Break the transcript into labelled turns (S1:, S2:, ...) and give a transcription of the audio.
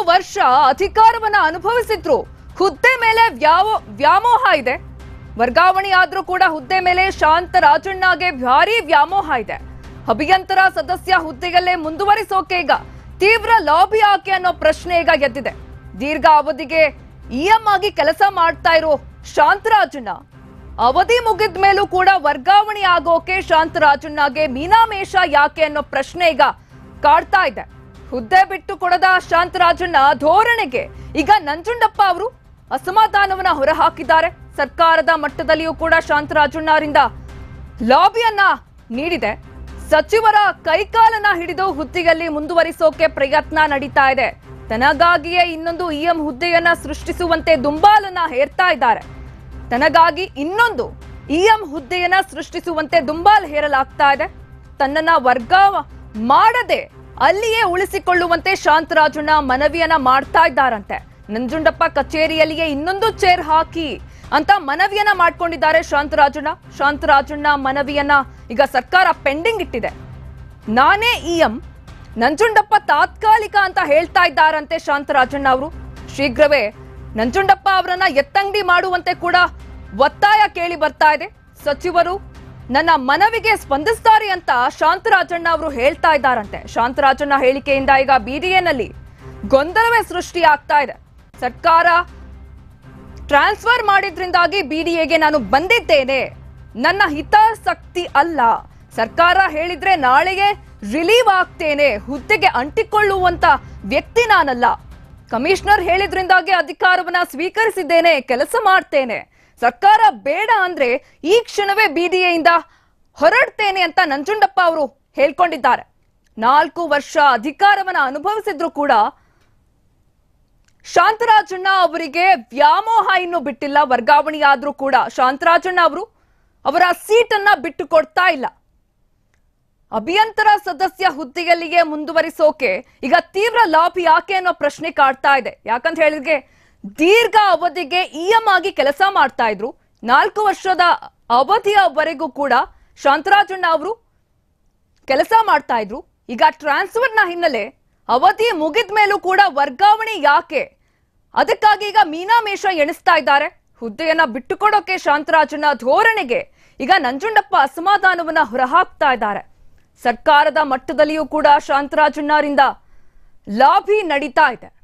S1: ವರ್ಷ ಅಧಿಕಾರವನ್ನ ಅನುಭವಿಸಿದ್ರು ಹುದ್ದೆ ಮೇಲೆ ವ್ಯಾಮೋಹ ಇದೆ. ವರ್ಗಾವಣೆಯಾದ್ರೂ ಕೂಡ ಹುದ್ದೆ ಮೇಲೆ ಶಾಂತರಾಜಣ್ಣಗೆ ಭಾರಿ ವ್ಯಾಮೋಹ ಇದೆ. ಅಭಿಯಂತರ ಸದಸ್ಯ ಹುದ್ದೆಯಲ್ಲೇ ಮುಂದುವರಿಸೋಕೆ ಈಗ ತೀವ್ರ ಲಾಬಿ ಆಕೆ ಅನ್ನೋ ಪ್ರಶ್ನೆ ಈಗ ಎದ್ದಿದೆ. ದೀರ್ಘ ಅವಧಿಗೆ ಇಎಂ ಆಗಿ ಕೆಲಸ ಮಾಡ್ತಾ ಇರೋ ಶಾಂತರಾಜಣ್ಣ ಅವಧಿ ಮುಗಿದ ಮೇಲೂ ಕೂಡ ವರ್ಗಾವಣೆ ಆಗೋಕೆ ಶಾಂತರಾಜಣ್ಣಗೆ ಮೀನಾಮೇಷ ಯಾಕೆ ಅನ್ನೋ ಪ್ರಶ್ನೆ ಈಗ ಕಾಡ್ತಾ ಇದೆ. ಹುದ್ದೆ ಬಿಟ್ಟು ಕೊಡದ ಶಾಂತರಾಜಣ್ಣ ಧೋರಣೆಗೆ ಈಗ ನಂಜುಂಡಪ್ಪ ಅವರು ಅಸಮಾಧಾನವನ್ನ ಹೊರಹಾಕಿದ್ದಾರೆ. ಸರ್ಕಾರದ ಮಟ್ಟದಲ್ಲಿಯೂ ಕೂಡ ಶಾಂತರಾಜಣ್ಣರಿಂದ ಲಾಬಿಯನ್ನ ನೀಡಿದೆ. ಸಚಿವರ ಕೈಕಾಲನ್ನ ಹಿಡಿದು ಹುದ್ದೆಯಲ್ಲಿ ಮುಂದುವರಿಸೋಕೆ ಪ್ರಯತ್ನ ನಡೀತಾ ಇದೆ. ತನಗಾಗಿಯೇ ಇನ್ನೊಂದು ಇಎಂ ಹುದ್ದೆಯನ್ನ ಸೃಷ್ಟಿಸುವಂತೆ ದುಂಬಾಲನ್ನ ಹೇರ್ತಾ ಇದ್ದಾರೆ. ತನಗಾಗಿ ಇನ್ನೊಂದು ಇಎಂ ಹುದ್ದೆಯನ್ನ ಸೃಷ್ಟಿಸುವಂತೆ ದುಂಬಾಲು ಹೇರಲಾಗ್ತಾ ಇದೆ. ತನ್ನನ್ನ ವರ್ಗಾವಣೆ ಮಾಡದೆ ಅಲ್ಲಿಯೇ ಉಳಿಸಿಕೊಳ್ಳುವಂತೆ ಶಾಂತರಾಜಣ್ಣ ಮನವಿಯನ್ನ ಮಾಡ್ತಾ ಇದ್ದಾರಂತೆ. ನಂಜುಂಡಪ್ಪ ಕಚೇರಿಯಲ್ಲಿಯೇ ಇನ್ನೊಂದು ಚೇರ್ ಹಾಕಿ ಅಂತ ಮನವಿಯನ್ನ ಮಾಡ್ಕೊಂಡಿದ್ದಾರೆ ಶಾಂತರಾಜಣ್ಣ ಮನವಿಯನ್ನ ಈಗ ಸರ್ಕಾರ ಪೆಂಡಿಂಗ್ ಇಟ್ಟಿದೆ. ನಾನೇ ಇಎಂ, ನಂಜುಂಡಪ್ಪ ತಾತ್ಕಾಲಿಕ ಅಂತ ಹೇಳ್ತಾ ಇದ್ದಾರಂತೆ ಶಾಂತರಾಜಣ್ಣ ಅವರು. ಶೀಘ್ರವೇ ನಂಜುಂಡಪ್ಪ ಅವರನ್ನ ಎತ್ತಂಗಡಿ ಮಾಡುವಂತೆ ಕೂಡ ಒತ್ತಾಯ ಕೇಳಿ ಬರ್ತಾ ಇದೆ. ಸಚಿವರು ನನ್ನ ಮನವಿಗೆ ಸ್ಪಂದಿಸ್ತಾರೆ ಅಂತ ಶಾಂತರಾಜಣ್ಣ ಅವರು ಹೇಳ್ತಾ ಇದ್ದಾರಂತೆ. ಶಾಂತರಾಜಣ್ಣ ಹೇಳಿಕೆಯಿಂದ ಈಗ ಬಿಡಿಎನಲ್ಲಿ ಗೊಂದಲವೇ ಸೃಷ್ಟಿ ಆಗ್ತಾ ಇದೆ. ಸರ್ಕಾರ ಟ್ರಾನ್ಸ್ಫರ್ ಮಾಡಿದ್ರಿಂದಾಗಿ ಬಿಡಿಎಗೆ ನಾನು ಬಂದಿದ್ದೇನೆ, ನನ್ನ ಹಿತಾಸಕ್ತಿ ಅಲ್ಲ. ಸರ್ಕಾರ ಹೇಳಿದ್ರೆ ನಾಳೆಗೆ ರಿಲೀವ್ ಆಗ್ತೇನೆ, ಹುದ್ದೆಗೆ ಅಂಟಿಕೊಳ್ಳುವಂತ ವ್ಯಕ್ತಿ ನಾನಲ್ಲ. ಕಮಿಷನರ್ ಹೇಳಿದ್ರಿಂದಾಗಿ ಅಧಿಕಾರವನ್ನ ಸ್ವೀಕರಿಸಿದ್ದೇನೆ, ಕೆಲಸ ಮಾಡ್ತೇನೆ. ಸರ್ಕಾರ ಬೇಡ ಅಂದ್ರೆ ಈ ಕ್ಷಣವೇ ಬಿಡಿಎಯಿಂದ ಹೊರಡ್ತೇನೆ ಅಂತ ನಂಜುಂಡಪ್ಪ ಅವರು ಹೇಳ್ಕೊಂಡಿದ್ದಾರೆ. 4 ವರ್ಷ ಅಧಿಕಾರವನ್ನ ಅನುಭವಿಸಿದ್ರು ಕೂಡ ಶಾಂತರಾಜಣ್ಣ ಅವರಿಗೆ ವ್ಯಾಮೋಹ ಇನ್ನು ಬಿಟ್ಟಿಲ್ಲ. ವರ್ಗಾವಣೆಯಾದ್ರೂ ಕೂಡ ಶಾಂತರಾಜಣ್ಣ ಅವರು ಅವರ ಸೀಟನ್ನ ಬಿಟ್ಟು ಕೊಡ್ತಾ ಇಲ್ಲ. ಅಭಿಯಂತರ ಸದಸ್ಯ ಹುದ್ದೆಯಲ್ಲಿಯೇ ಮುಂದುವರಿಸೋಕೆ ಈಗ ತೀವ್ರ ಲಾಬಿ ಯಾಕೆ ಅನ್ನೋ ಪ್ರಶ್ನೆ ಕಾಡ್ತಾ ಇದೆ. ಯಾಕಂತ ಹೇಳಿದ್ರೆ ದೀರ್ಘ ಅವಧಿಗೆ ಇಎಂ ಆಗಿ ಕೆಲಸ ಮಾಡ್ತಾ ಇದ್ರು. 4 ವರ್ಷದ ಅವಧಿಯವರೆಗೂ ಕೂಡ ಶಾಂತರಾಜಣ್ಣ ಅವರು ಕೆಲಸ ಮಾಡ್ತಾ ಇದ್ರು. ಈಗ ಟ್ರಾನ್ಸ್ಫರ್ನ ಹಿನ್ನೆಲೆ ಅವಧಿ ಮುಗಿದ ಮೇಲೂ ಕೂಡ ವರ್ಗಾವಣೆ ಯಾಕೆ, ಅದಕ್ಕಾಗಿ ಈಗ ಮೀನಾಮೇಷ ಎಣಿಸ್ತಾ ಇದ್ದಾರೆ. ಹುದ್ದೆಯನ್ನ ಬಿಟ್ಟುಕೊಡೋಕೆ ಶಾಂತರಾಜಣ್ಣ ಧೋರಣೆಗೆ ಈಗ ನಂಜುಂಡಪ್ಪ ಅಸಮಾಧಾನವನ್ನ ಹೊರಹಾಕ್ತಾ ಇದ್ದಾರೆ. ಸರ್ಕಾರದ ಮಟ್ಟದಲ್ಲಿಯೂ ಕೂಡ ಶಾಂತರಾಜಣ್ಣರಿಂದ ಲಾಬಿ ನಡೀತಾ ಇದೆ.